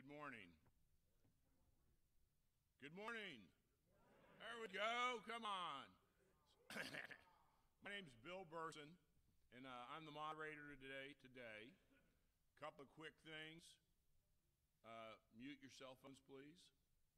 Good morning. Good morning. There we go. Come on. My name's Bill Burson, and I'm the moderator today. Couple of quick things. Mute your cell phones, please.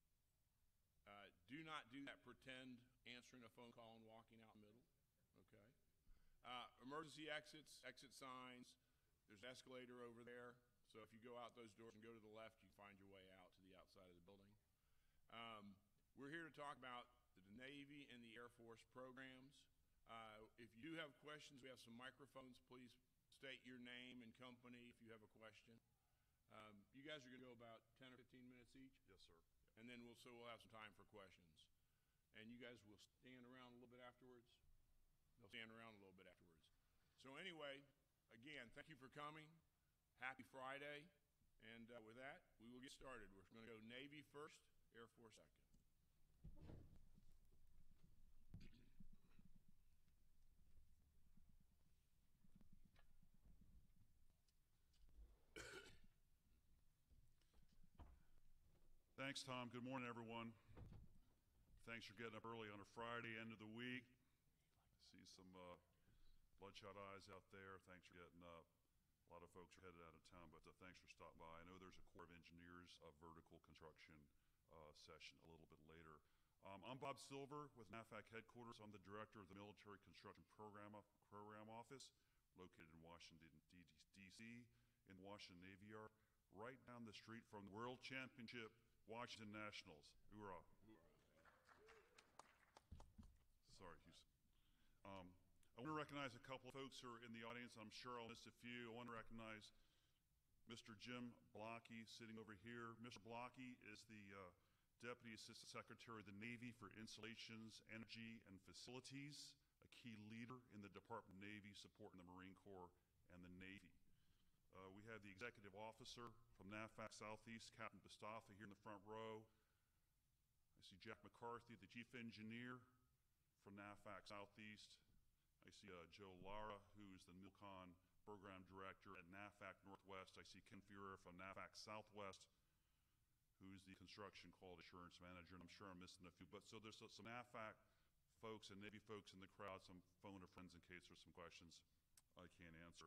Do not do that pretend answering a phone call and walking out in the middle. Okay. Emergency exits, exit signs. There's an escalator over there. So if you go out those doors and go to the left, you can find your way out to the outside of the building. We're here to talk about the Navy and the Air Force programs. If you do have questions, we have some microphones. Please state your name and company if you have a question. You guys are going to go about 10 or 15 minutes each? Yes, sir. And then we'll have some time for questions. And you guys will stand around a little bit afterwards? They'll stand around a little bit afterwards. So anyway, again, thank you for coming. Happy Friday. And with that, we will get started. We're going to go Navy first, Air Force second. Thanks, Tom. Good morning, everyone. Thanks for getting up early on a Friday, end of the week. I see some bloodshot eyes out there. Thanks for getting up. A lot of folks are headed out of town, but thanks for stopping by. I know there's a Corps of Engineers vertical construction session a little bit later. I'm Bob Silver with NAVFAC headquarters. I'm the director of the Military Construction Program Office, located in Washington, D.C., in the Washington Navy Yard, right down the street from the World Championship Washington Nationals. Hoorah. Sorry, Houston. I want to recognize a couple of folks who are in the audience. I'm sure I'll miss a few. I want to recognize Mr. Jim Blocky sitting over here. Mr. Blocky is the Deputy Assistant Secretary of the Navy for Installations, Energy, and Facilities, a key leader in the Department of Navy supporting the Marine Corps and the Navy. We have the Executive Officer from NAVFAC Southeast, Captain Bastaffa, here in the front row. I see Jack McCarthy, the Chief Engineer from NAVFAC Southeast. I see Joe Lara, who's the MILCON Program Director at NAVFAC Northwest. I see Ken Fuhrer from NAVFAC Southwest, who's the Construction Quality Assurance Manager, and I'm sure I'm missing a few. But so there's some NAVFAC folks and Navy folks in the crowd, some phone a friends in case there's some questions I can't answer.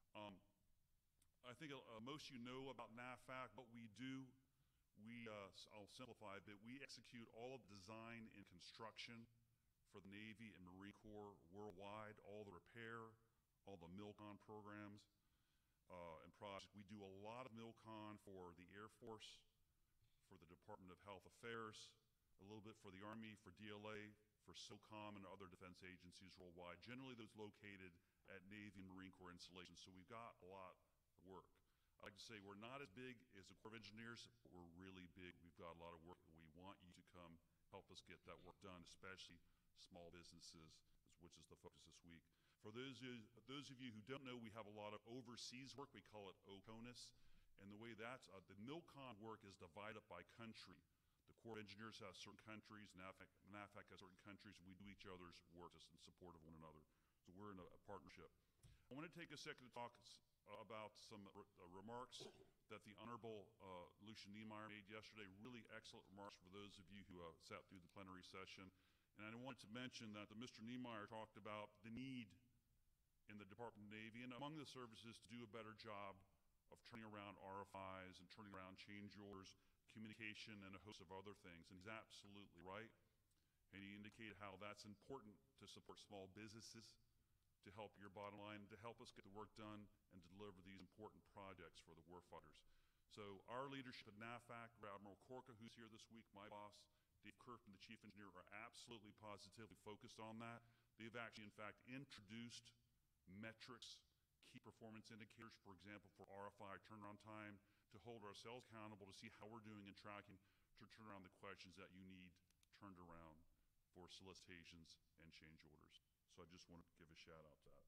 I think most of you know about NAVFAC. What we do, I'll simplify a bit, we execute all of the design and construction for the Navy and Marine Corps worldwide, all the repair, all the MILCON programs and projects. We do a lot of MILCON for the Air Force, for the Department of Health Affairs, a little bit for the Army, for DLA, for SOCOM and other defense agencies worldwide, generally those located at Navy and Marine Corps installations. So we've got a lot of work. I like to say we're not as big as the Corps of Engineers, but we're really big. We've got a lot of work. We want you to come help us get that work done, especially small businesses, which is the focus this week. For those of you who don't know, we have a lot of overseas work. We call it OCONUS. And the way that's, the MILCON work is divided up by country. The Corps of Engineers has certain countries, NAVFAC has certain countries, and we do each other's work just in support of one another. So we're in a partnership. I want to take a second to talk about some remarks that the Honorable Lucian Niemeyer made yesterday. Really excellent remarks for those of you who sat through the plenary session. And I wanted to mention that Mr. Niemeyer talked about the need in the Department of Navy and among the services to do a better job of turning around RFIs and turning around change orders, communication, and a host of other things. And he's absolutely right. And he indicated how that's important to support small businesses, to help your bottom line, to help us get the work done and to deliver these important projects for the warfighters. So our leadership at NAVFAC, Admiral Korka, who's here this week, my boss, Dave Kirkman, the Chief Engineer, are absolutely positively focused on that. They've actually, in fact, introduced metrics, key performance indicators, for example, for RFI turnaround time, to hold ourselves accountable to see how we're doing in tracking to turn around the questions that you need turned around for solicitations and change orders. So I just want to give a shout out to that.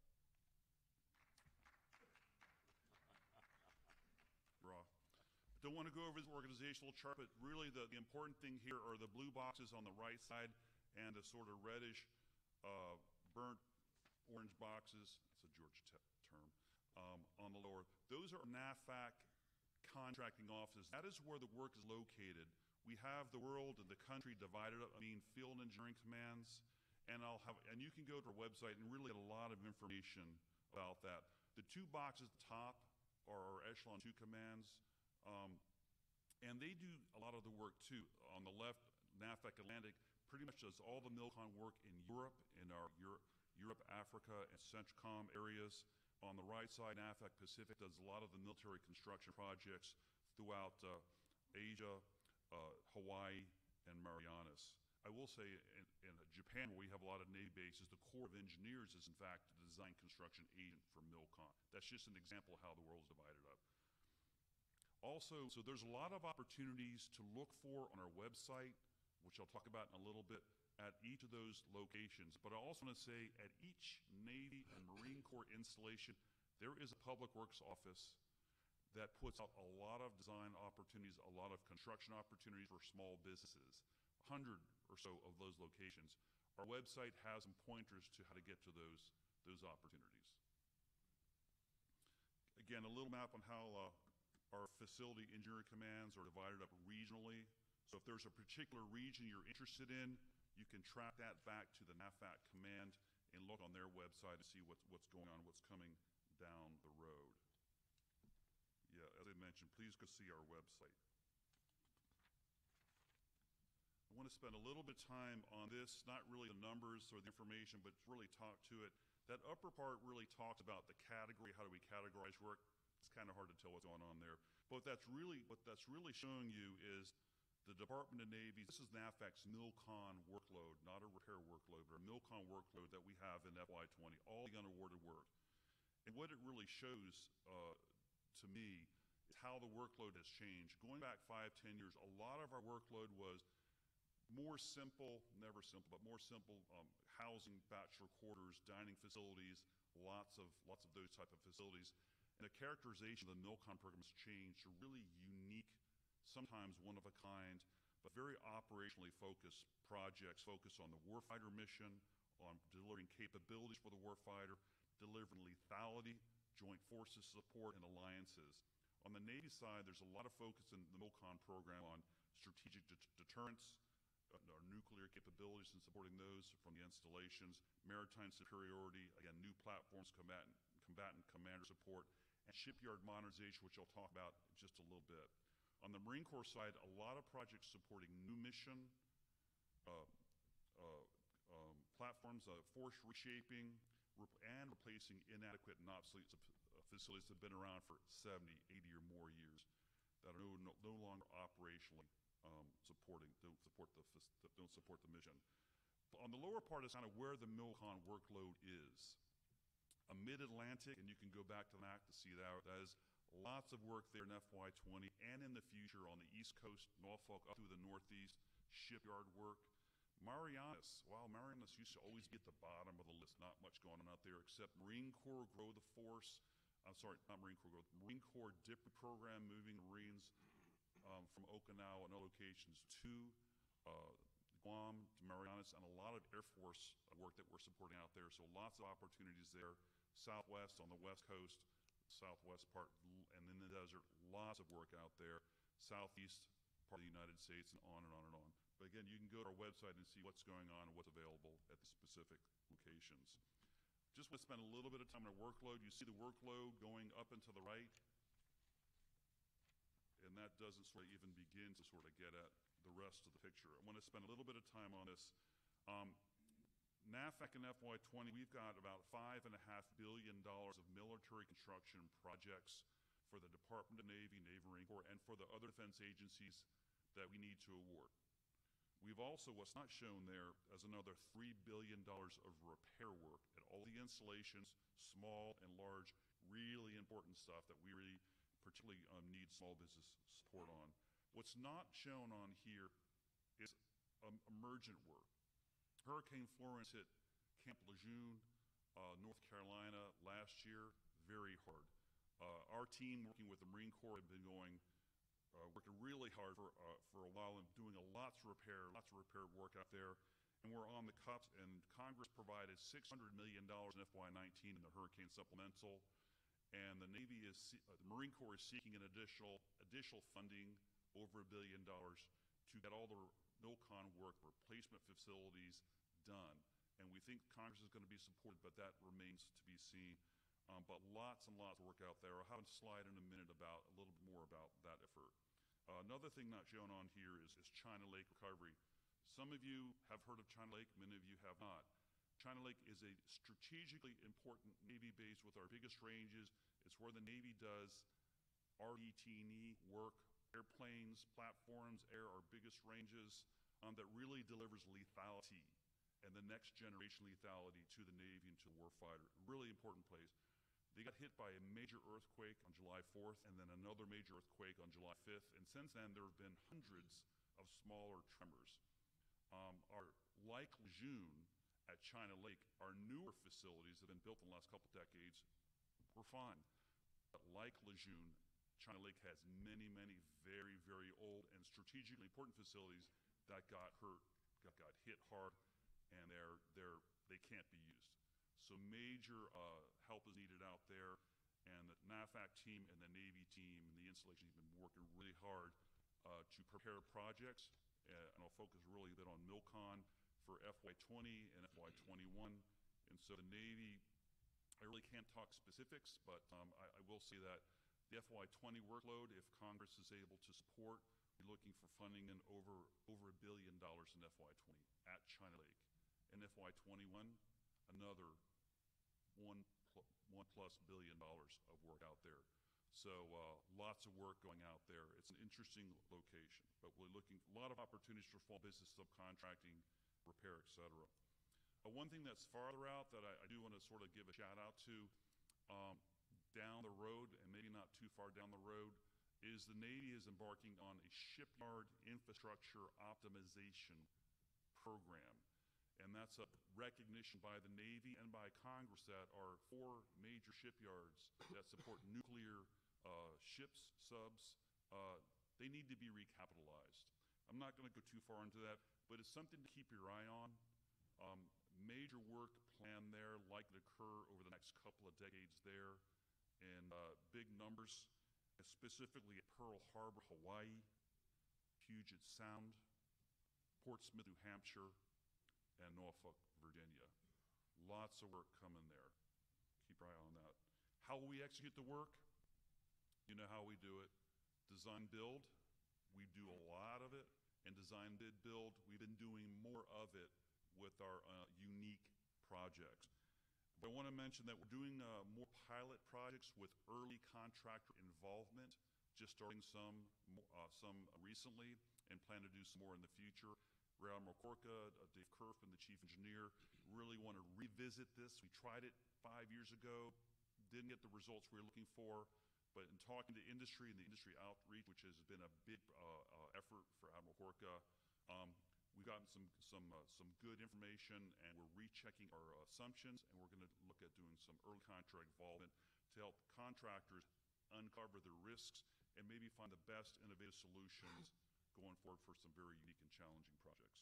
Raw. Don't want to go over this organizational chart, but really the important thing here are the blue boxes on the right side and the sort of reddish burnt orange boxes, it's a Georgia term, on the lower. Those are NAVFAC contracting offices. That is where the work is located. We have the world and the country divided up. I mean, field engineering commands, and you can go to our website and really get a lot of information about that. The two boxes at the top are our Echelon 2 commands, and they do a lot of the work too. On the left, NAVFAC Atlantic pretty much does all the MILCON work in Europe, in our Europe, Africa, and CENTCOM areas. On the right side, NAVFAC Pacific does a lot of the military construction projects throughout Asia, Hawaii, and Marianas. I will say in Japan, where we have a lot of Navy bases, the Corps of Engineers is in fact the design construction agent for MILCON. That's just an example of how the world is divided up. Also, so there's a lot of opportunities to look for on our website, which I'll talk about in a little bit, at each of those locations. But I also want to say at each Navy and Marine Corps installation, there is a public works office that puts out a lot of design opportunities, a lot of construction opportunities for small businesses, 100 or so of those locations. Our website has some pointers to how to get to those opportunities. Again, a little map on how our facility engineering commands are divided up regionally. So if there's a particular region you're interested in, you can track that back to the NAVFAC command and look on their website to see what's going on, what's coming down the road. Yeah, as I mentioned, please go see our website. I want to spend a little bit of time on this, not really the numbers or the information, but really talk to it. That upper part really talks about the category, how do we categorize work. It's kind of hard to tell what's going on there. But what that's really showing you is the Department of Navy. This is NAVFAC's MILCON workload, not a repair workload, but a MILCON workload that we have in FY20, all the unawarded work. And what it really shows to me is how the workload has changed. Going back 5, 10 years, a lot of our workload was more simple, never simple, but more simple housing, bachelor quarters, dining facilities, lots of those type of facilities. And the characterization of the MILCON program has changed to really unique, sometimes one of a kind, but very operationally focused projects focused on the warfighter mission, on delivering capabilities for the warfighter, delivering lethality, joint forces support, and alliances. On the Navy side, there's a lot of focus in the MILCON program on strategic deterrence, our nuclear capabilities and supporting those from the installations, maritime superiority, again, new platforms, combatant commander support, and shipyard modernization, which I'll talk about in just a little bit. On the Marine Corps side, a lot of projects supporting new mission platforms, force reshaping, and replacing inadequate and obsolete facilities that have been around for 70, 80 or more years that are no longer operationally don't support the mission. But on the lower part is kind of where the MILCON workload is. Mid-Atlantic, and you can go back to that to see that. That is lots of work there in FY20 and in the future on the East Coast, Norfolk, up through the Northeast, shipyard work. Marianas, wow, Marianas used to always be at the bottom of the list. Not much going on out there except Marine Corps Grow the Force. I'm sorry, not Marine Corps Grow, Marine Corps DIP program, moving Marines from Okinawa and other locations to Guam, to Marianas, and a lot of Air Force work that we're supporting out there. So lots of opportunities there. Southwest on the West Coast, Southwest part, and in the desert, lots of work out there. Southeast part of the United States, and on and on and on. But again, you can go to our website and see what's going on and what's available at the specific locations. Just want to spend a little bit of time on our workload. You see the workload going up and to the right, and that doesn't sort of even begin to sort of get at the rest of the picture. I want to spend a little bit of time on this. NAVFAC in FY20, we've got about $5.5 billion of military construction projects for the Department of Navy, Marine Corps, and for the other defense agencies that we need to award. We've also, what's not shown there, as another $3 billion of repair work at all the installations, small and large, really important stuff that we really particularly need small business support on. What's not shown on here is emergent work. Hurricane Florence hit Camp Lejeune, North Carolina last year, very hard. Our team working with the Marine Corps have been working really hard for a while and doing lots of repair work out there. And we're on the cups, and Congress provided $600 million in FY19 in the Hurricane Supplemental. and the Marine Corps is seeking an additional funding over $1 billion to get all the MILCON work, replacement facilities done. And we think Congress is going to be supportive, but that remains to be seen. But lots and lots of work out there. I'll have a slide in a minute about a little bit more about that effort. Another thing not shown on here is China Lake recovery. Some of you have heard of China Lake, many of you have not. China Lake is a strategically important Navy base with our biggest ranges. It's where the Navy does RDT&E work, airplanes, platforms, air, our biggest ranges, that really delivers lethality and the next generation lethality to the Navy and to the warfighter. Really important place. They got hit by a major earthquake on July 4th and then another major earthquake on July 5th. And since then, there have been hundreds of smaller tremors. Our Lake Lejeune at China Lake, our newer facilities that have been built in the last couple decades, were fine. But like Lejeune, China Lake has many, many very, very old and strategically important facilities that got hit hard, and they can't be used. So major help is needed out there, and the NAVFAC team and the Navy team and the installation team have been working really hard to prepare projects, and I'll focus really a bit on MILCON for FY20 and FY21. And so the Navy, I really can't talk specifics, but I will say that the FY20 workload, if Congress is able to support, we're looking for funding in over $1 billion in FY20 at China Lake. In FY21, another $1+ billion of work out there. So lots of work going out there. It's an interesting location, but we're looking a lot of opportunities for small business subcontracting, repair, etc. One thing that's farther out that I do want to sort of give a shout out to, down the road, and maybe not too far down the road, is the Navy is embarking on a shipyard infrastructure optimization program. And that's a recognition by the Navy and by Congress that our 4 major shipyards that support nuclear ships, subs, they need to be recapitalized. I'm not going to go too far into that, but it's something to keep your eye on. Major work planned there, likely to occur over the next couple of decades there, and big numbers, specifically at Pearl Harbor, Hawaii, Puget Sound, Portsmouth, New Hampshire, and Norfolk, Virginia. Lots of work coming there. Keep your eye on that. How will we execute the work? You know how we do it. Design build, we do a lot of it. And design bid build, we've been doing more of it with our unique projects. But I want to mention that we're doing more pilot projects with early contractor involvement, just starting some recently, and plan to do some more in the future. Ray Admiral Korka, Dave Kerfman, the chief engineer, really want to revisit this. We tried it 5 years ago, didn't get the results we were looking for, but in talking to industry and the industry outreach, which has been a big effort for Admiral Korka, we've gotten some good information, and we're rechecking our assumptions, and we're going to look at doing some early contract involvement to help contractors uncover their risks and maybe find the best innovative solutions going forward for some very unique and challenging projects.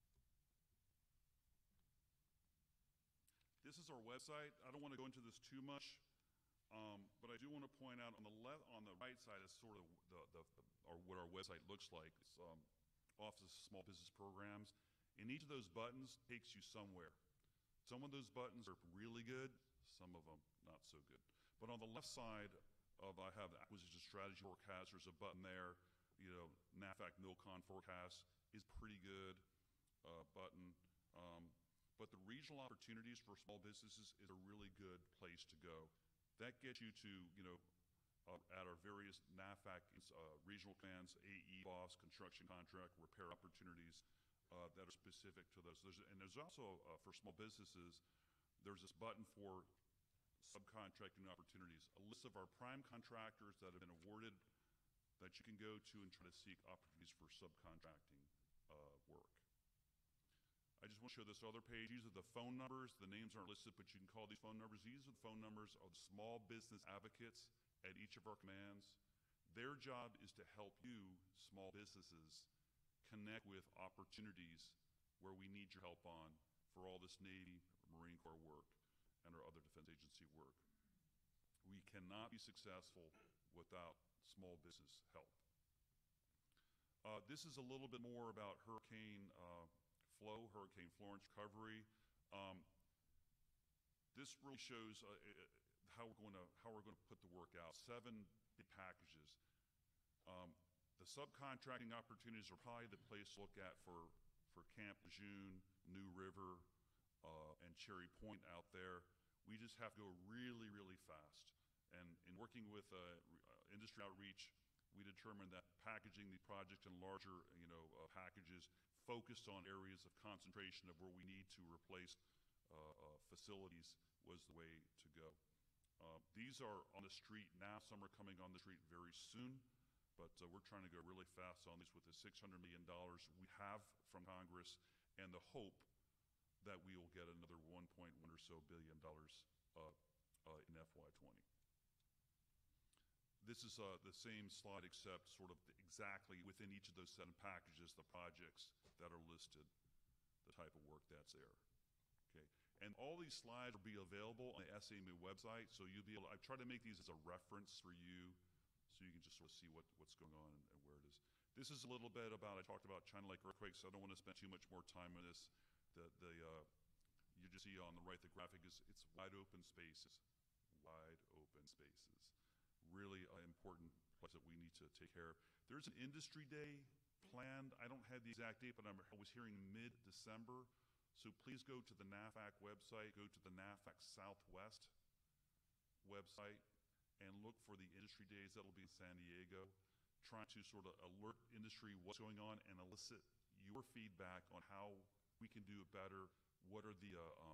This is our website. I don't want to go into this too much, but I do want to point out on the right side is sort of what our website looks like. It's Office of Small Business Programs, and each of those buttons takes you somewhere. Some of those buttons are really good, some of them not so good. But on the left side I have the Acquisition Strategy Forecast. There's a button there. You know, NAVFAC MILCON Forecast is pretty good button. But the regional opportunities for small businesses is a really good place to go. That gets you to, at our various NAVFAC regional plans, AE, BOSS, construction contract, repair opportunities that are specific to those. There's also, for small businesses, there's this button for subcontracting opportunities, a list of our prime contractors that have been awarded that you can go to and try to seek opportunities for subcontracting work. I just want to show this other page. These are the phone numbers. The names aren't listed, but you can call these phone numbers. These are the phone numbers of the small business advocates at each of our commands. Their job is to help you, small businesses, connect with opportunities where we need your help on for all this Navy, Marine Corps work, and our other defense agency work. We cannot be successful without small business help. This is a little bit more about Hurricane Hurricane Florence recovery. This really shows how we're going to put the work out. 7 big packages. The subcontracting opportunities are probably the place to look at for Camp Lejeune, New River, and Cherry Point out there. We just have to go really, really fast. And in working with industry outreach, we determined that packaging the projects in larger, packages focused on areas of concentration of where we need to replace facilities was the way to go. These are on the street now. Some are coming on the street very soon, but we're trying to go really fast on these with the $600 million we have from Congress and the hope that we will get another $1.1 or so billion in FY20. This is the same slide except sort of exactly within each of those 7 packages, the projects that are listed, the type of work that's there. Okay, and all these slides will be available on the SAMU website, so you'll be able to, I've tried to make these as a reference for you so you can just sort of see what's going on and where it is. This is a little bit about, I talked about China Lake earthquakes, so I don't want to spend too much more time on this. You just see on the right, the graphic is, it's wide open spaces. Wide open spaces. Really important place that we need to take care of. There's an industry day planned. I don't have the exact date, but I was hearing mid-December. So please go to the NAFAC website, go to the NAFAC Southwest website, and look for the industry days. That'll be in San Diego. Trying to sort of alert industry what's going on and elicit your feedback on how we can do it better. What are the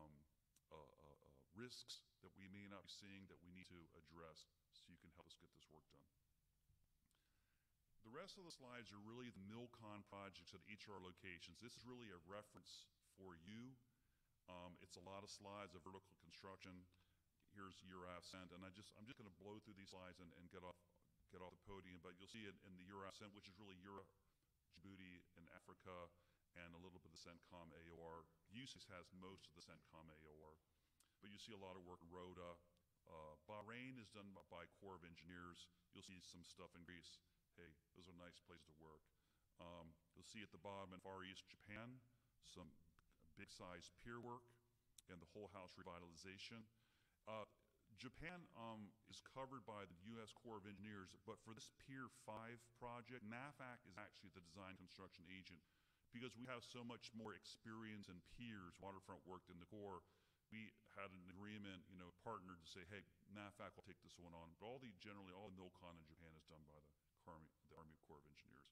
risks that we may not be seeing that we need to address so you can help us get this work done. The rest of the slides are really the MILCON projects at each of our locations. This is really a reference for you. It's a lot of slides of vertical construction. Here's EURASCENT, and I'm just going to blow through these slides and get off the podium, but you'll see it in the EURASCENT, which is really Europe, Djibouti, and Africa, and a little bit of the CENTCOM AOR. USIS has most of the CENTCOM AOR, but you see a lot of work in Rhoda. Bahrain is done by Corps of Engineers. You'll see some stuff in Greece. Hey, those are nice places to work. You'll see at the bottom in Far East Japan, some big-sized pier work and the whole house revitalization. Japan is covered by the U.S. Corps of Engineers, but for this Pier 5 project, NAFAC is actually the design construction agent because we have so much more experience in piers, waterfront work in the Corps. We had an agreement, partnered to say, hey, NAFAC will take this one on. But all the MILCON in Japan is done by the Army Corps of Engineers.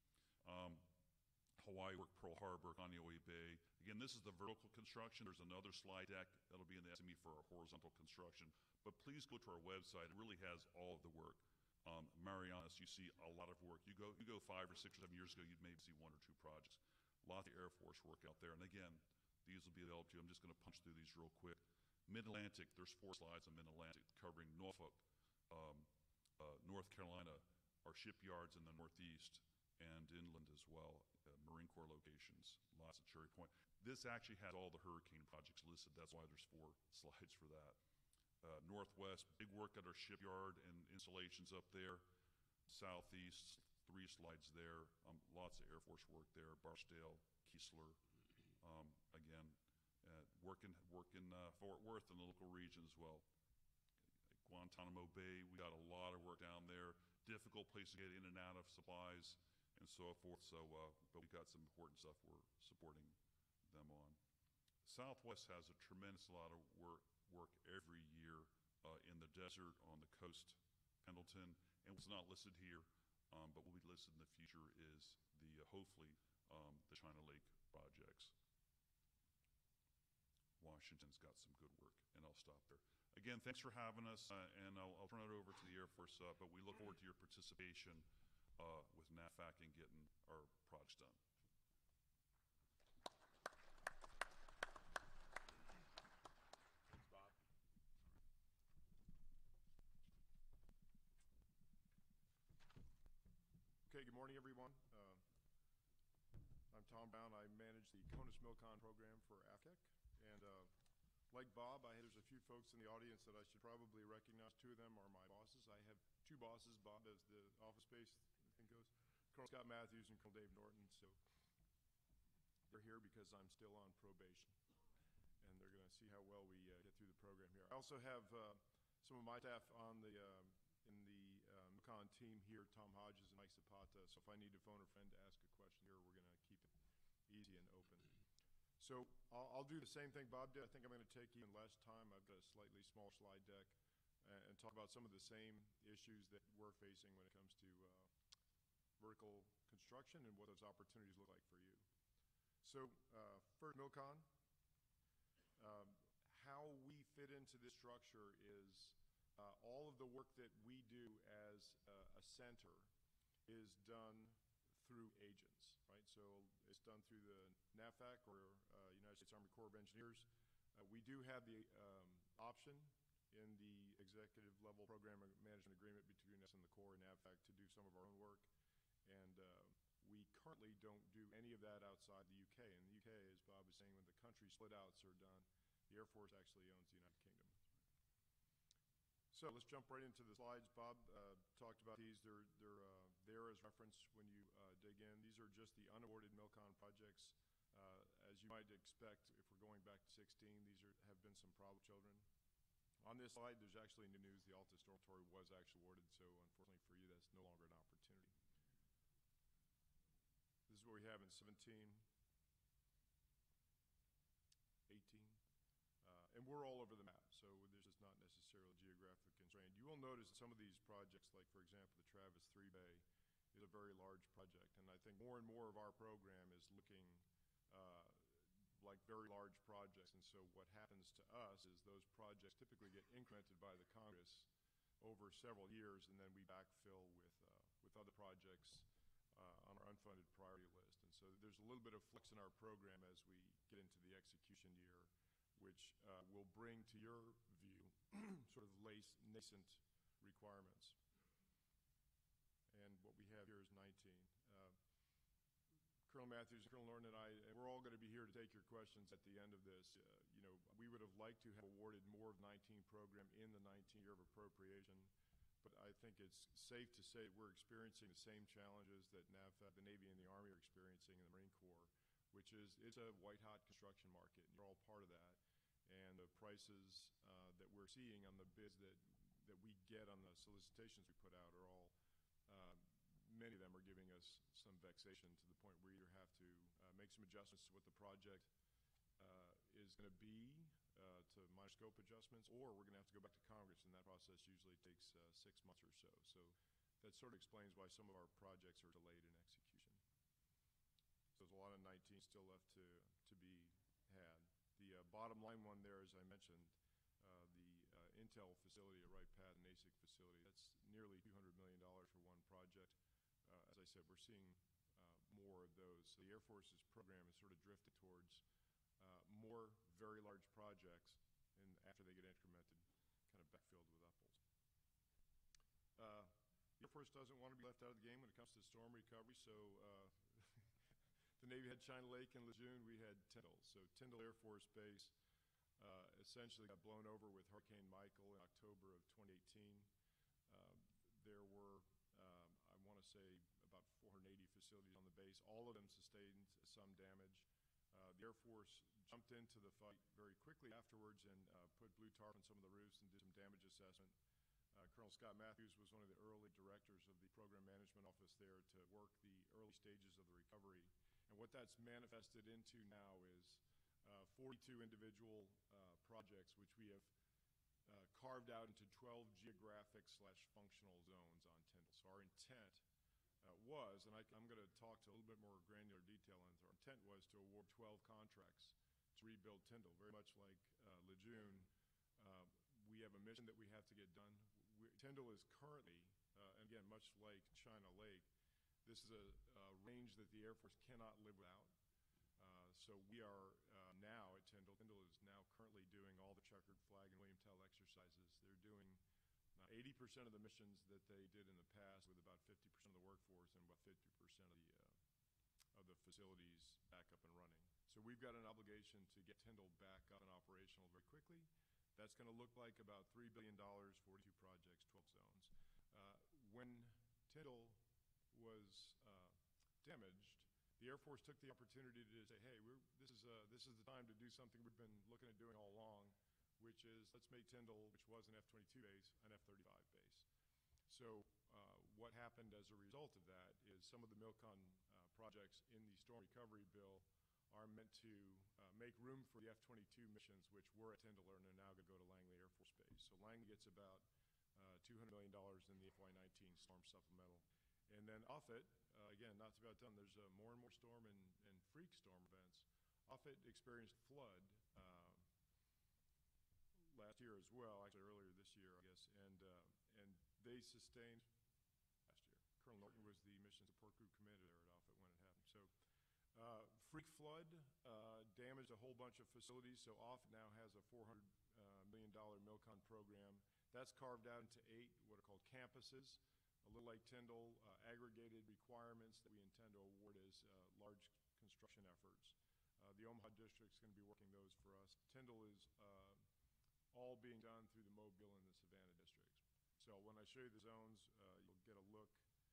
Hawaii work, Pearl Harbor, Kaneohe Bay. Again, this is the vertical construction. There's another slide deck that'll be in the SME for our horizontal construction. But please go to our website. It really has all of the work. Marianas, you see a lot of work. You go 5 or 6 or 7 years ago, you'd maybe see 1 or 2 projects. Lots of Air Force work out there. And again, these will be available to you. I'm just going to punch through these real quick. Mid-Atlantic, there's 4 slides on Mid-Atlantic covering Norfolk, North Carolina, our shipyards in the Northeast, and inland as well, Marine Corps locations, lots of Cherry Point. This actually has all the hurricane projects listed. That's why there's 4 slides for that. Northwest, big work at our shipyard and installations up there. Southeast, 3 slides there. Lots of Air Force work there. Barksdale, Keesler. Again, work in Fort Worth and the local region as well. Guantanamo Bay, we got a lot of work down there. Difficult place to get in and out of supplies and so forth. So, but we've got some important stuff we're supporting them on. Southwest has a tremendous lot of work every year in the desert, on the coast, Pendleton, and what's not listed here, but will be listed in the future is the hopefully the China Lake projects. Washington's got some good work, and I'll stop there. Again, thanks for having us, and I'll turn it over to the Air Force, but we look forward to your participation with NAFAC in getting our projects done. Thanks, Bob. Okay, good morning, everyone. I'm Tom Brown. I manage the CONUS MILCON program for AFCEC. And Like Bob, there's a few folks in the audience that I should probably recognize. Two of them are my bosses. I have two bosses. Bob does the office space thing goes. Colonel Scott Matthews and Colonel Dave Norton. So they're here because I'm still on probation. And they're going to see how well we get through the program here. I also have some of my staff on the in the MILCON team here, Tom Hodges and Mike Zapata. So if I need to phone a friend to ask a question here, we're going to keep it easy and open. So I'll do the same thing Bob did. I think I'm going to take even less time. I've got a slightly smaller slide deck and talk about some of the same issues that we're facing when it comes to vertical construction and what those opportunities look like for you. So first, MILCON. How we fit into this structure is all of the work that we do as a center is done through agents, right? So it's done through the NAVFAC or United States Army Corps of Engineers. We do have the option in the executive level program management agreement between us and the Corps and NAVFAC to do some of our own work. And we currently don't do any of that outside the UK. And the UK, as Bob was saying, when the country split outs are done, the Air Force actually owns the United Kingdom. So let's jump right into the slides. Bob talked about these. They're there as reference when you dig in. These are just the unawarded MILCON projects. As you might expect, if we're going back to 16, these have been some problem children. On this slide, there's actually new news. The Altus Dormitory was actually awarded, so unfortunately for you, that's no longer an opportunity. This is what we have in 17, 18. And we're all over the map, so this is not necessarily geographically constrained. You will notice that some of these projects, like for example the Travis 3 Bay, is a very large project, and I think more and more of our program is looking like very large projects. And so what happens to us is those projects typically get incremented by the Congress over several years, and then we backfill with other projects on our unfunded priority list. And so there's a little bit of flex in our program as we get into the execution year, which will bring to your view sort of nascent requirements. And what we have here is 19. Colonel Matthews, Colonel Norton, and I, and we're all going to be here to take your questions at the end of this. We would have liked to have awarded more of 19 program in the 19 year of appropriation, but I think it's safe to say we're experiencing the same challenges that NAVFAC, the Navy and the Army are experiencing in the Marine Corps, which is it's a white-hot construction market, and you're all part of that. And the prices that we're seeing on the bids that we get on the solicitations we put out are all, many of them are giving us some vexation to the point where we either have to make some adjustments to what the project is going to be, to minor scope adjustments, or we're going to have to go back to Congress, and that process usually takes 6 months or so. So that sort of explains why some of our projects are delayed in execution. So there's a lot of 19 still left to be had. The bottom line one there, as I mentioned, the Intel facility at Wright-Patt and ASIC facility, that's nearly $200 million for one project. As I said, we're seeing more of those. So the Air Force's program has sort of drifted towards more very large projects, and after they get incremented, kind of backfilled with upples. The Air Force doesn't want to be left out of the game when it comes to storm recovery, so the Navy had China Lake in Lejeune, we had Tyndall. So Tyndall Air Force Base essentially got blown over with Hurricane Michael in October of 2018. There were, I want to say, about 480 facilities on the base. All of them sustained some damage. The Air Force jumped into the fight very quickly afterwards and put blue tarp on some of the roofs and did some damage assessment. Colonel Scott Matthews was one of the early directors of the program management office there to work the early stages of the recovery. And what that's manifested into now is 42 individual projects, which we have carved out into 12 geographic/functional zones on Tyndall. So our intent was, and I'm going to talk to a little bit more granular detail on this, our intent was to award 12 contracts to rebuild Tyndall, very much like Lejeune. We have a mission that we have to get done. Tyndall is currently, and again, much like China Lake, this is a range that the Air Force cannot live without. So we are now at Tyndall. Tyndall is now currently doing all the checkered flag and William Tell exercises. They're doing 80% of the missions that they did in the past with about 50% of the workforce and about 50% of the facilities back up and running. So we've got an obligation to get Tyndall back up and operational very quickly. That's going to look like about $3 billion, 42 projects, 12 zones. When Tyndall was damaged, the Air Force took the opportunity to say, hey, this is the time to do something we've been looking at doing all along, which is let's make Tyndall, which was an F-22 base, an F-35 base. So what happened as a result of that is some of the MILCON projects in the storm recovery bill are meant to make room for the F-22 missions, which were at Tyndall and are now going to go to Langley Air Force Base. So Langley gets about $200 million in the FY19 storm supplemental. And then Offutt, again, not to be outdone, there's more and more storm and freak storm events. Offutt experienced flood last year as well, actually earlier this year, I guess, and they sustained last year. Colonel Norton was the mission support group commander there at Offutt when it happened. So freak flood damaged a whole bunch of facilities, so Offutt now has a $400 million MILCON program. That's carved out into 8 what are called campuses, a little like Tyndall, aggregated requirements that we intend to award as large construction efforts. The Omaha district's going to be working those for us. Tyndall is all being done through the Mobile and the Savannah districts. So when I show you the zones, you'll get a look.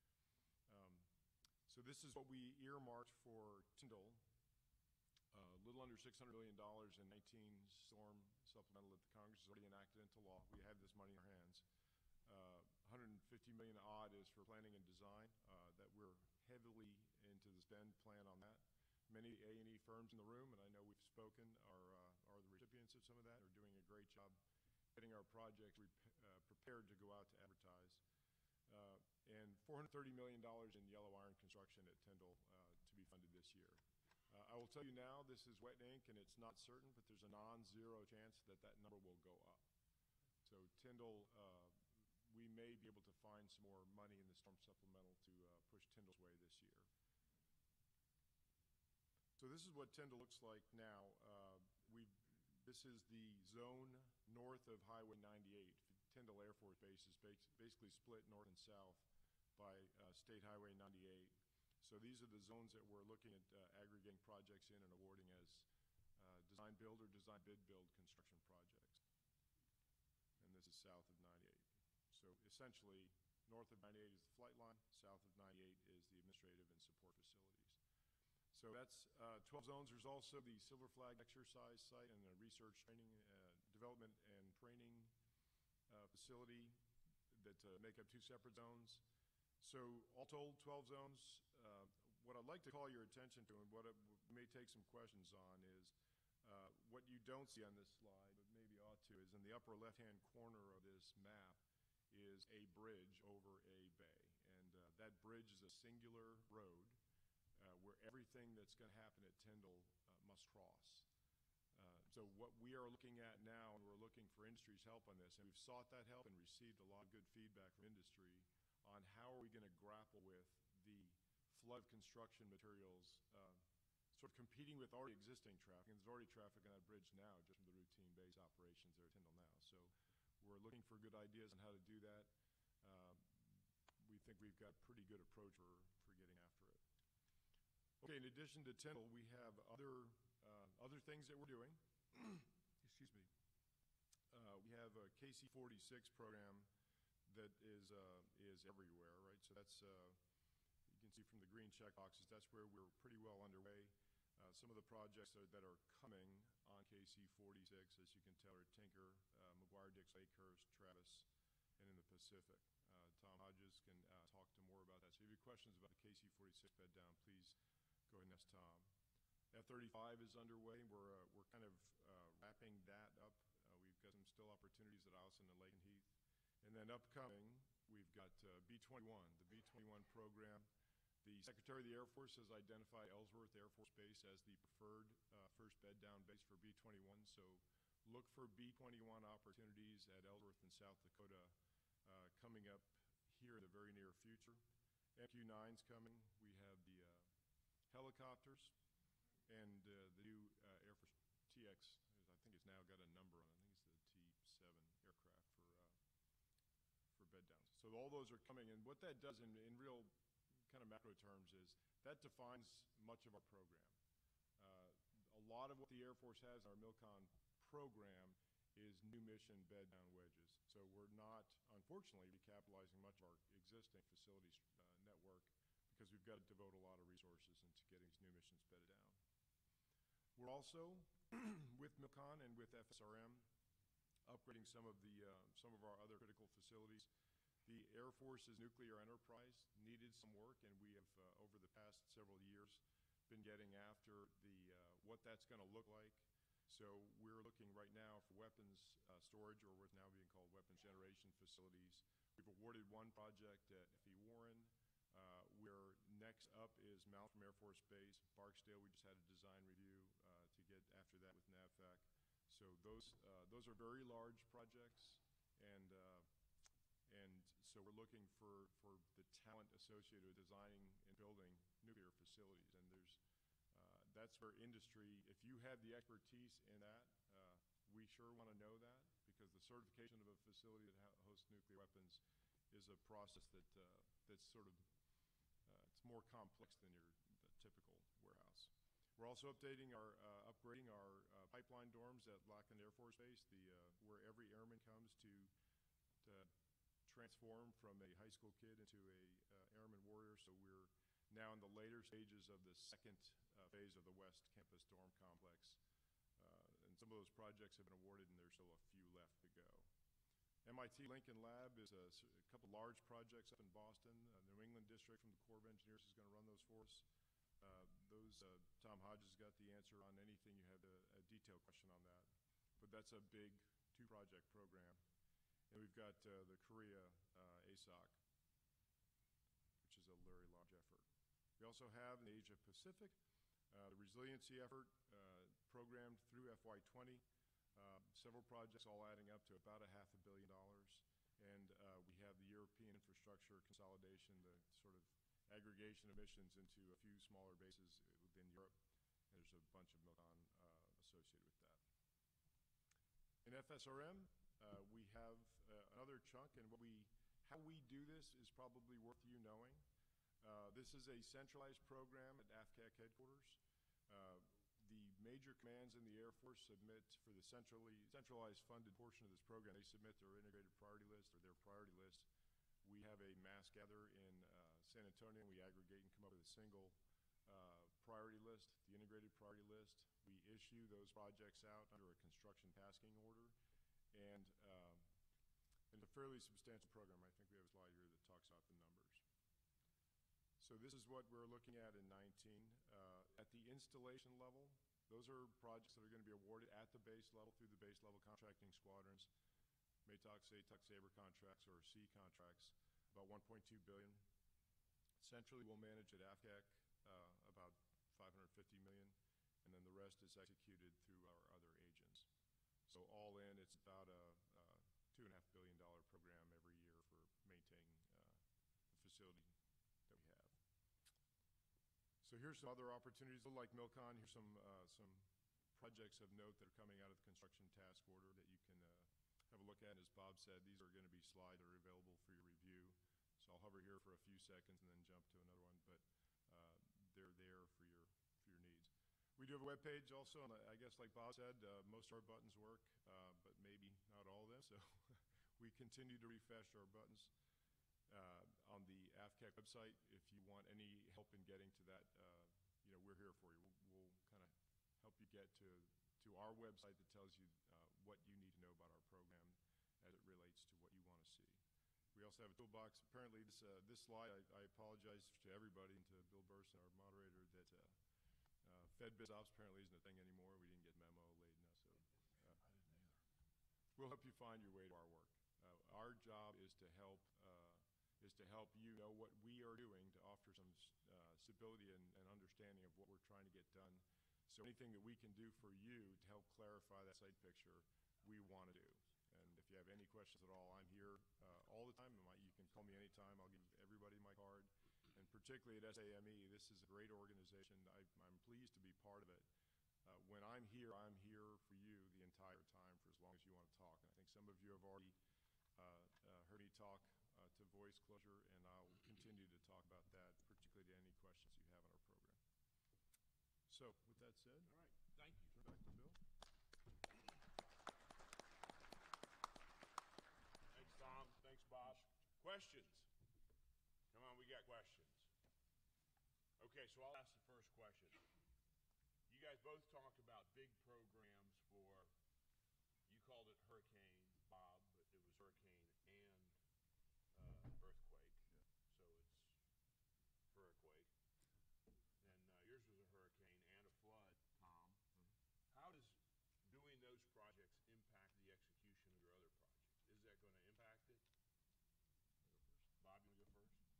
So this is what we earmarked for Tyndall. A little under $600 million in 19 storm supplemental that the Congress has already enacted into law. We have this money in our hands. 150 million odd is for planning and design, that we're heavily into the spend plan on that. Many A&E firms in the room, and I know we've spoken, are the recipients of some of that, are doing a great job getting our projects prepared to go out to advertise. And $430 million in yellow iron construction at Tyndall to be funded this year. I will tell you now, this is wet ink and it's not certain, but there's a non-zero chance that that number will go up. So Tyndall, we may be able to find some more money in the storm supplemental to push Tyndall's way this year. So this is what Tyndall looks like now. This is the zone north of Highway 98. Tyndall Air Force Base is basically split north and south by State Highway 98. So these are the zones that we're looking at aggregating projects in and awarding as design build or design bid build construction projects. And this is south of 98. So essentially, north of 98 is the flight line, south of 98 is the administrative and support facilities. So that's 12 zones. There's also the Silver Flag exercise site and the research training, development and training facility that make up 2 separate zones. So all told, 12 zones. What I'd like to call your attention to, and what we may take some questions on, is what you don't see on this slide, but maybe ought to, is in the upper left-hand corner of this map is a bridge over a bay. And that bridge is a singular road where everything that's going to happen at Tyndall must cross. So what we are looking at now, and we're looking for industry's help on this, and we've sought that help and received a lot of good feedback from industry on how are we going to grapple with the flood of construction materials sort of competing with already existing traffic. And there's already traffic on that bridge now just from the routine base operations there at Tyndall now. So we're looking for good ideas on how to do that. We think we've got a pretty good approach for getting after it. Okay, in addition to Tyndall, we have other things that we're doing. Excuse me. We have a KC-46 program that is everywhere, right? So that's, you can see from the green check boxes, that's where we're pretty well underway. Some of the projects that are coming on KC-46, as you can tell, are Tinker, McGuire-Dix, Lakehurst, Travis, and in the Pacific. Tom Hodges can talk to more about that. So if you have questions about the KC-46 bed down, please go ahead and ask Tom. F-35 is underway. We're kind of wrapping that up. We've got some still opportunities at Eielson and Lakenheath. And then upcoming, we've got B-21, the B-21 program. The Secretary of the Air Force has identified Ellsworth Air Force Base as the preferred first bed down base for B-21. So look for B-21 opportunities at Ellsworth in South Dakota coming up here in the very near future. MQ-9's coming. We have the helicopters and the new Air Force TX, I think it's now got a number on it. I think it's the T-7 aircraft for bed downs. So all those are coming, and what that does in real kind of macro terms is that defines much of our program. A lot of what the Air Force has in our MILCON program is new mission bed down wedges. So we're not, unfortunately, recapitalizing much of our existing facilities network because we've got to devote a lot of resources into getting these new missions bedded down. We're also, with MILCON and with FSRM, upgrading some of our other critical facilities. The Air Force's nuclear enterprise needed some work, and we have, over the past several years, been getting after what that's going to look like. So we're looking right now for weapons storage, or what's now being called weapons generation facilities. We've awarded one project at F.E. Warren. Where next up is Malcolm Air Force Base, Barksdale. We just had a design review to get after that with NAVFAC. So those are very large projects, and so we're looking for the talent associated with designing and building nuclear facilities. And that's where industry, if you have the expertise in that, we sure want to know that, because the certification of a facility that hosts nuclear weapons is a process that's sort of it's more complex than the typical warehouse. We're also updating upgrading our pipeline dorms at Lackland Air Force Base, where every airman comes to transform from a high school kid into a airman warrior. So we're now in the later stages of the second phase of the West Campus Dorm Complex. And some of those projects have been awarded, and there's still a few left to go. MIT Lincoln Lab is a couple large projects up in Boston. The New England District from the Corps of Engineers is going to run those for us. Tom Hodges got the answer on anything you have a detailed question on that. But that's a big two-project program. And we've got the Korea ASOC, which is a very large effort. We also have in the Asia Pacific the resiliency effort programmed through FY20. Several projects all adding up to about $500 million. And we have the European infrastructure consolidation, the sort of aggregation of missions into a few smaller bases within Europe. And there's a bunch of MILCON associated with that. In FSRM, we have another chunk, and how we do this is probably worth you knowing. This is a centralized program at AFCAC headquarters. The major commands in the Air Force submit for the centralized funded portion of this program. They submit their integrated priority list or their priority list. We have a mass gather in San Antonio. We aggregate and come up with a single priority list, the integrated priority list. We issue those projects out under a construction tasking order, and it's a fairly substantial program. I think we have a slide here that talks about the numbers. So this is what we're looking at in 19. At the installation level, those are projects that are going to be awarded at the base level through the base level contracting squadrons, MATOC, SATOC, SABRE contracts, or C contracts, about $1.2 billion. Centrally, we'll manage at AFCAC about $550 million, and then the rest is executed through our other agents. So all in, it's about a $2.5 billion program every year for maintaining the facility that we have. So here's some other opportunities. Like MILCON, here's some projects of note that are coming out of the construction task order that you can have a look at. As Bob said, these are going to be slides that are available for your review. So I'll hover here for a few seconds and then jump to another one, but they're there for your needs. We do have a web page also, and I guess like Bob said, most of our buttons work, but maybe not all of them. So we continue to refresh our buttons. On the AFCAC website, if you want any help in getting to that, we're here for you. We'll kind of help you get to our website that tells you what you need to know about our program as it relates to what you want to see. We also have a toolbox. Apparently, this slide, I apologize to everybody and to Bill Burson, our moderator, that FedBizOps apparently isn't a thing anymore. We didn't get memo late enough, so I didn't either. We'll help you find your way to our work. Our job is to help you know what we are doing to offer some stability and understanding of what we're trying to get done. So anything that we can do for you to help clarify that site picture, we want to do. And if you have any questions at all, I'm here all the time. You can call me anytime. I'll give everybody my card. And particularly at SAME, this is a great organization. I'm pleased to be part of it. When I'm here for you the entire time for as long as you want to talk. And I think some of you have already heard me talk to voice closure, and I'll continue to talk about that, particularly questions you have on our program. So with that said, All right, thank you. turn back to Bill. Thanks, Tom. Thanks, Bosch. Questions? Come on, we got questions. Okay, so I'll ask the first question. You guys both talked about big programs for, you called it Hurricane Bob, but it was hurricane and earthquake. So it's earthquake. And yours was a hurricane and a flood, Tom. How does doing those projects impact the execution of your other projects? Is that going to impact it? Bob, you want to go first?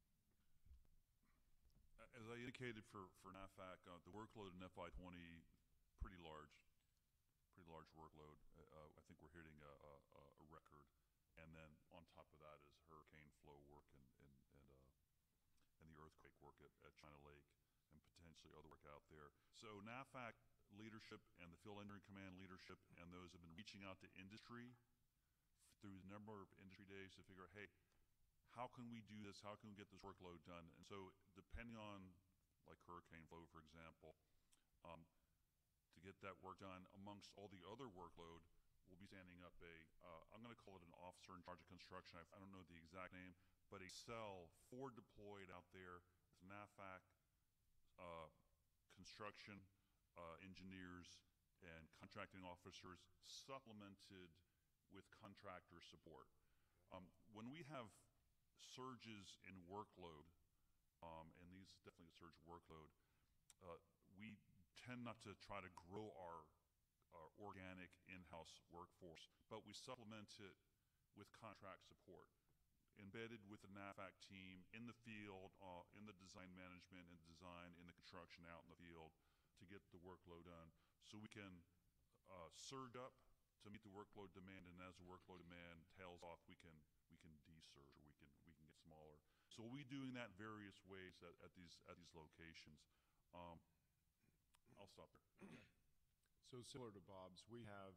As I indicated for NAFAC, the workload in FY20, pretty large workload. I think we're hitting a record. And then on top of that is hurricane flow work and the earthquake work at China Lake and potentially other work out there. So NAFAC leadership and the Field Engineering Command leadership and those have been reaching out to industry through a number of industry days to figure out, hey, how can we do this? How can we get this workload done? And so depending on, like hurricane flow, for example, to get that work done amongst all the other workload, we'll be standing up I'm going to call it an officer in charge of construction. I don't know the exact name, but a cell forward deployed out there with NAFAC construction engineers and contracting officers supplemented with contractor support. When we have surges in workload, and these definitely a surge workload, we tend not to try to grow our organic in-house workforce, but we supplement it with contract support, embedded with the NAFAC team in the field, in the design management and design, in the construction out in the field to get the workload done. So we can surge up to meet the workload demand, and as the workload demand tails off, we can de-surge, or we can get smaller. So we'll be doing that various ways at these locations. I'll stop there. So similar to Bob's, we have,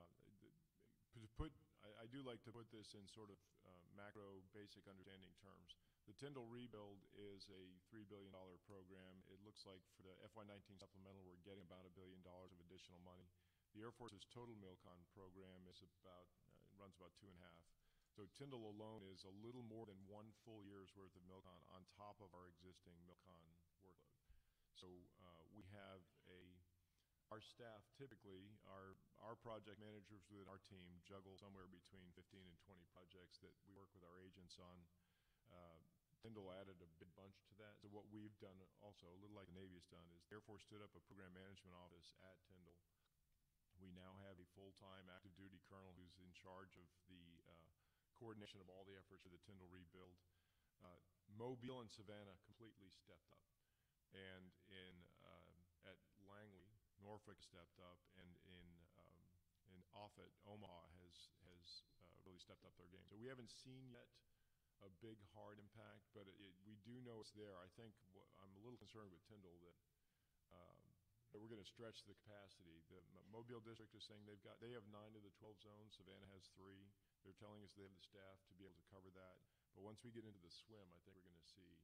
I do like to put this in sort of macro basic understanding terms. The Tyndall rebuild is a $3 billion program. It looks like for the FY19 supplemental, we're getting about $1 billion of additional money. The Air Force's total MILCON program is runs about 2.5. So Tyndall alone is a little more than 1 full year's worth of MILCON on top of our existing MILCON workload. So we have our staff typically, our project managers within our team juggle somewhere between 15 and 20 projects that we work with our agents on. Tyndall added a big bunch to that. So what we've done also, a little like the Navy has done, is the Air Force stood up a program management office at Tyndall. We now have a full-time active duty colonel who's in charge of the coordination of all the efforts for the Tyndall rebuild. Mobile and Savannah completely stepped up. And at Langley, Norfolk stepped up, and in Offutt, Omaha has really stepped up their game. So we haven't seen yet a big hard impact, but we do know it's there. I think I'm a little concerned with Tyndall that we're going to stretch the capacity. The Mobile district is saying they have 9 of the 12 zones. Savannah has 3. They're telling us they have the staff to be able to cover that. But once we get into the swim, I think we're going to see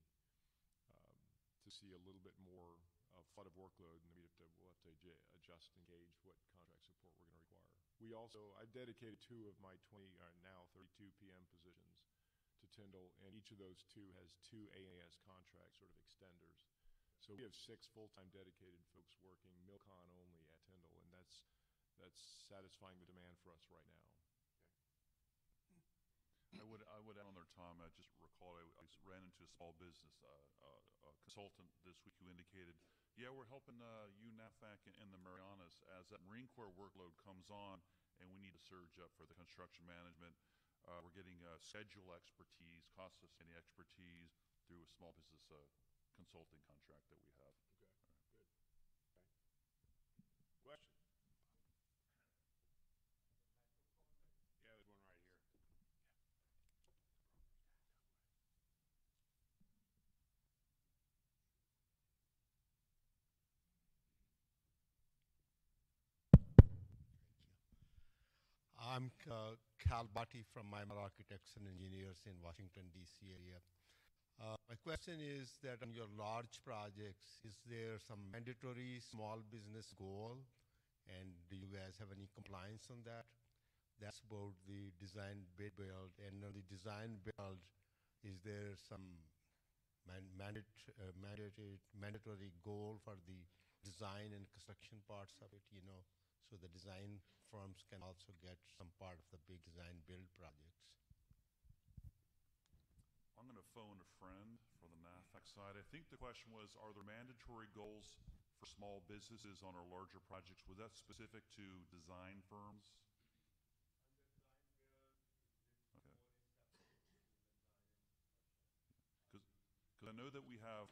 a little bit more flood of workload, and we'll have to adjust and gauge what contract support we're going to require. I've dedicated 2 of my now 32 PM positions to Tyndall, and each of those 2 has 2 AAS contracts, sort of extenders. So we have 6 full-time dedicated folks working MILCON only at Tyndall, and that's satisfying the demand for us right now. I would add on there, Tom, I just recall I ran into a small business consultant this week who indicated, yeah, we're helping UNAFAC in the Marianas as that Marine Corps workload comes on and we need to surge up for the construction management. We're getting schedule expertise, cost estimating expertise through a small business consulting contract that we have. Okay, good. Okay. Question? Yeah, there's one right here. I'm Cal Bhatti from Mymar Architects and Engineers in Washington, D.C. area. My question is that on your large projects, is there some mandatory small business goal? And do you guys have any compliance on that? That's about the design bid build. And on the design build, is there some mandatory goal for the design and construction parts of it, so the design firms can also get some part of the big design build projects? I'm going to phone a friend for the NAFAC side. I think the question was, are there mandatory goals for small businesses on our larger projects? Was that specific to design firms? Okay. Because I know that we have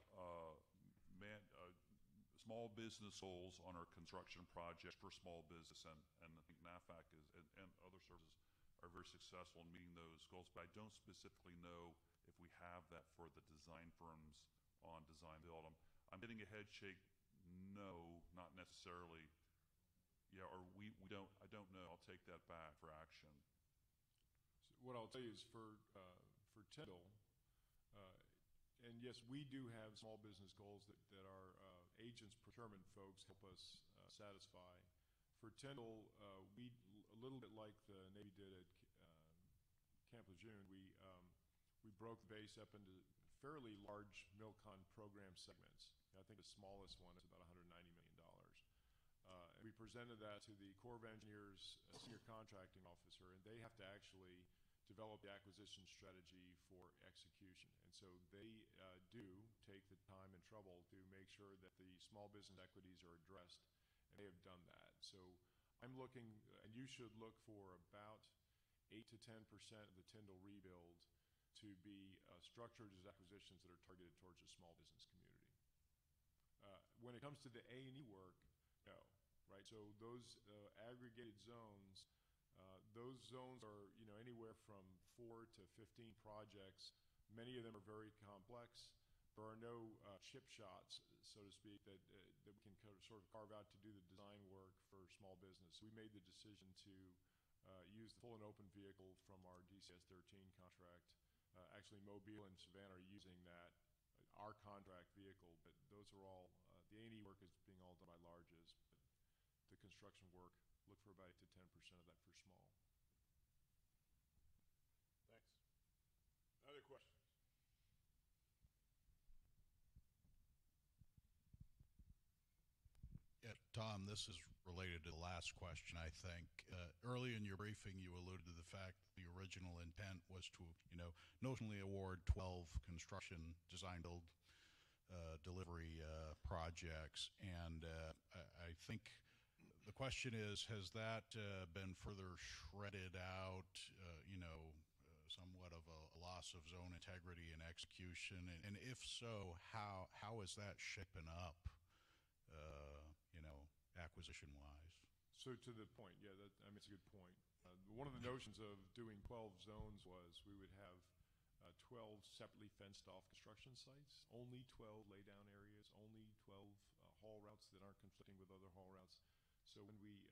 small business goals on our construction projects for small business, and I think NAFAC and other services are very successful in meeting those goals, but I don't specifically know if we have that for the design firms on design build. I'm getting a head shake. No, not necessarily. Yeah, or we don't. I don't know. I'll take that back for action. So what I'll tell you is for Tyndall, and yes, we do have small business goals that our agents, procurement folks help us satisfy. For Tyndall, we, a little bit like the Navy did at Camp Lejeune, we broke the base up into fairly large MILCON program segments. I think the smallest one is about $190 million. And we presented that to the Corps of Engineers senior contracting officer, and they have to actually develop the acquisition strategy for execution. And so they do take the time and trouble to make sure that the small business equities are addressed, and they have done that. So I'm looking, and you should look for about 8 to 10% of the Tyndall rebuild to be structured as acquisitions that are targeted towards the small business community. When it comes to the A&E work, no, right? So those aggregated zones, those zones are anywhere from 4 to 15 projects. Many of them are very complex. There are no chip shots, so to speak, that we can sort of carve out to do the design work for small business. We made the decision to use the full and open vehicle from our DCS-13 contract. Actually, Mobile and Savannah are using that, our contract vehicle, but those are all, the A&E work is being all done by larges, but the construction work, look for about 8 to 10% of that for small. Thanks. Other questions? Yeah, Tom, this is related to the last question, I think. Early in your briefing, you alluded to the fact that the original intent was to, notionally award 12 construction, design, build, delivery projects. And I think the question is, has that been further shredded out, somewhat of a loss of zone integrity and execution? And if so, how is that shaping up, acquisition-wise? So to the point, yeah, it's a good point. One of the notions of doing 12 zones was we would have 12 separately fenced-off construction sites, only 12 laydown areas, only 12 haul routes that aren't conflicting with other haul routes. So when we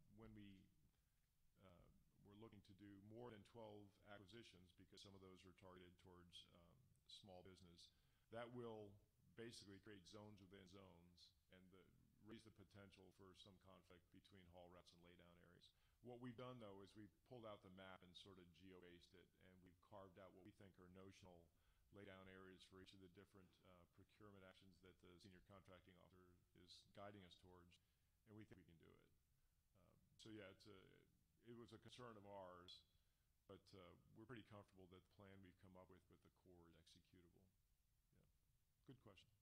were looking to do more than 12 acquisitions, because some of those are targeted towards small business, that will basically create zones within zones and raise the potential for some conflict between haul routes and laydown areas. What we've done, though, is we've pulled out the map and sort of geo-based it, and we've carved out what we think are notional laydown areas for each of the different procurement actions that the senior contracting officer is guiding us towards, and we think we can do it. So yeah, it was a concern of ours, but we're pretty comfortable that the plan we've come up with the Corps is executable. Yeah, good question.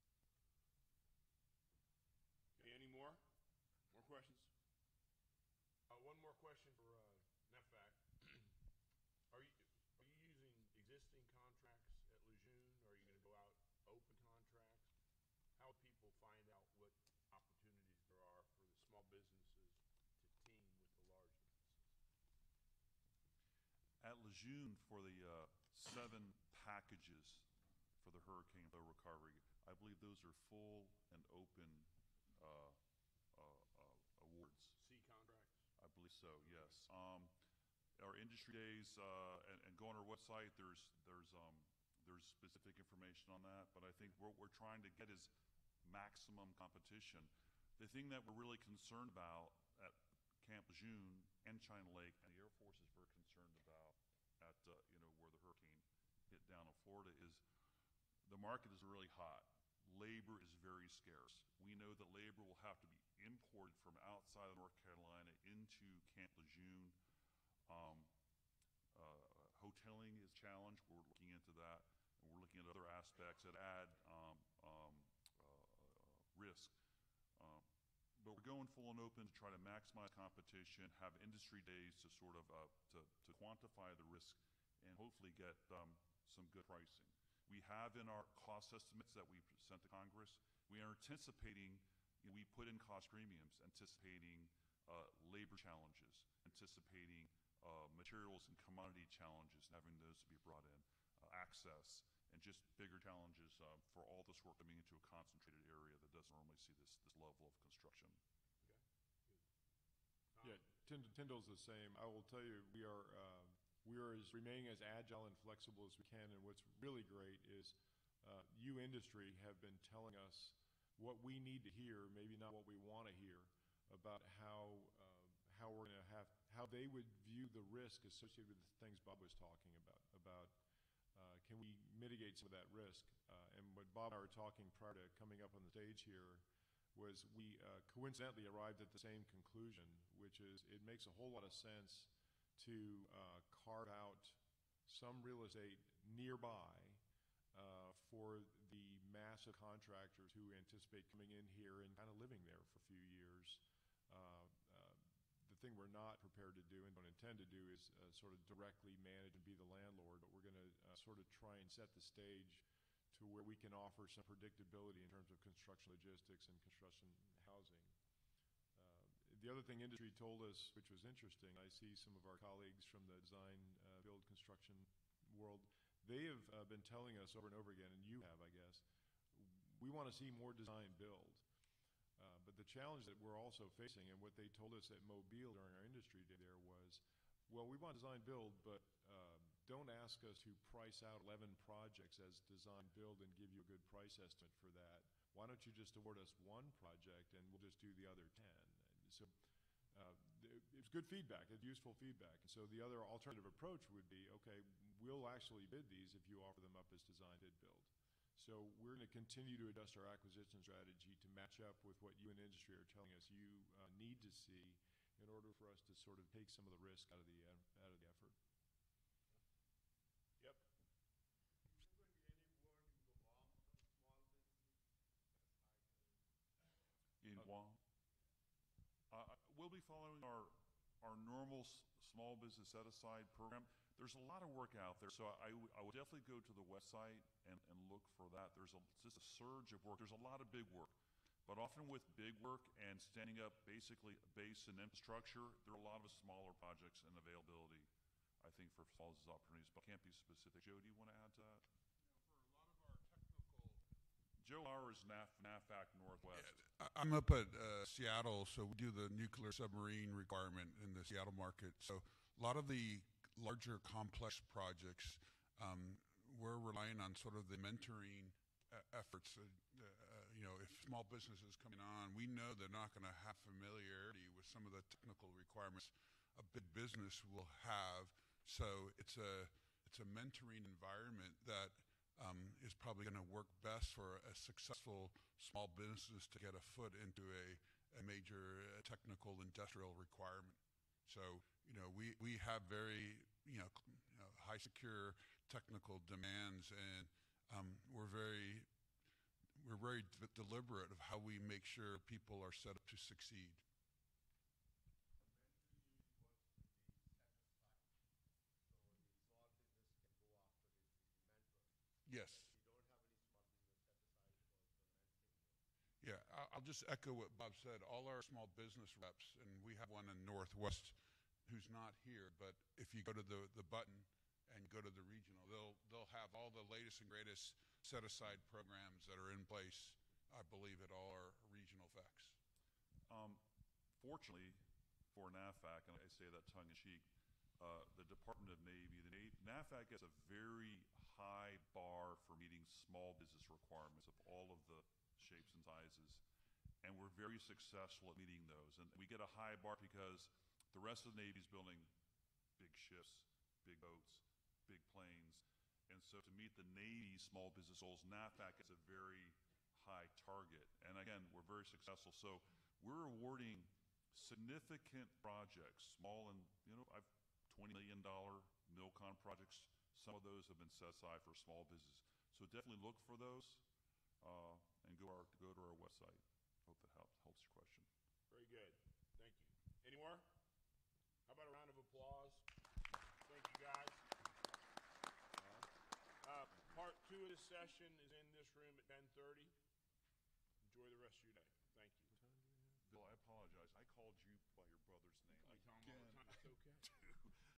Okay, any more? More questions? One more question for NAFAC. Are you using existing contracts at Lejeune, or are you going to go out open contracts? How would people find out what opportunities there are for the small businesses to team with the large businesses? At Lejeune, for the 7 packages for the hurricane flow recovery, I believe those are full and open awards. C contracts? I believe so, yes. Our industry days, and go on our website, there's there's specific information on that, but I think what we're trying to get is maximum competition. The thing that we're really concerned about at Camp Lejeune and China Lake, and the Air Force is very concerned about at where the hurricane hit down in Florida, is the market is really hot. Labor is very scarce. We know that labor will have to be imported from outside of North Carolina into Camp Lejeune. Hoteling is a challenge. We're looking into that, and we're looking at other aspects that add risk. But we're going full and open to try to maximize competition, have industry days to sort of to quantify the risk, and hopefully get some good pricing. We have in our cost estimates that we sent to Congress, we are anticipating, we put in cost premiums, anticipating labor challenges, anticipating materials and commodity challenges, and having those to be brought in, access, and just bigger challenges for all this work coming into a concentrated area that doesn't normally see this level of construction. Yeah, Tyndall's the same. I will tell you, we are remaining as agile and flexible as we can, and what's really great is you industry have been telling us what we need to hear, maybe not what we want to hear, about how we're going to how they would view the risk associated with the things Bob was talking about can we mitigate some of that risk? And what Bob and I were talking prior to coming up on the stage here was we coincidentally arrived at the same conclusion, which is it makes a whole lot of sense to carve out some real estate nearby for the massive contractors who anticipate coming in here and kind of living there for a few years. The thing we're not prepared to do and don't intend to do is sort of directly manage and be the landlord, but we're going to sort of try and set the stage to where we can offer some predictability in terms of construction logistics and construction housing. The other thing industry told us, which was interesting, I see some of our colleagues from the design, build, construction world, they have been telling us over and over again, and you have, I guess, we want to see more design build. But the challenge that we're also facing, and what they told us at Mobile during our industry day there was, well, we want design build, but don't ask us to price out 11 projects as design build and give you a good price estimate for that. Why don't you just award us one project and we'll just do the other 10? So it's good feedback, it's useful feedback. And so the other alternative approach would be, okay, we'll actually bid these if you offer them up as design bid build. So we're going to continue to adjust our acquisition strategy to match up with what you in industry are telling us you need to see in order for us to sort of take some of the risk out of the effort. Yep. In Guam, we'll be following our normal small business set-aside program. There's a lot of work out there, so I would definitely go to the website and look for that. There's just a surge of work. There's a lot of big work, but often with big work and standing up basically a base and infrastructure, there are a lot of smaller projects and availability, I think, for small business opportunities, but I can't be specific. Joe, do you want to add to that? Joe Lauer is NAFAC Northwest. Yeah, I'm up at Seattle, so we do the nuclear submarine requirement in the Seattle market. So a lot of the larger complex projects, we're relying on sort of the mentoring efforts. If small businesses coming on, we know they're not going to have familiarity with some of the technical requirements a big business will have. So it's a mentoring environment that is probably going to work best for a successful small business to get a foot into a major technical industrial requirement. So, we have very, high secure technical demands, and we're very deliberate of how we make sure people are set up to succeed. Yes. Yeah, I'll just echo what Bob said. All our small business reps, and we have one in Northwest who's not here, but if you go to the button and go to the regional, they'll have all the latest and greatest set-aside programs that are in place, I believe, at all our regional FACs. Fortunately for NAFAC, and I say that tongue-in-cheek, the Department of Navy, NAFAC has a very high bar for meeting small business requirements of all of the shapes and sizes. And we're very successful at meeting those. And we get a high bar because the rest of the Navy's building big ships, big boats, big planes. And so to meet the Navy's small business goals, NAVFAC is a very high target. And again, we're very successful. So we're awarding significant projects, small and, I've $20 million Milcon projects. Some of those have been set aside for small business. So definitely look for those and go to our website. Hope that helps your question. Very good. Thank you. Any more? How about a round of applause? Thank you, guys. Part 2 of this session is in this room at 10:30. Enjoy the rest of your day. Thank you. Bill, I apologize. I called you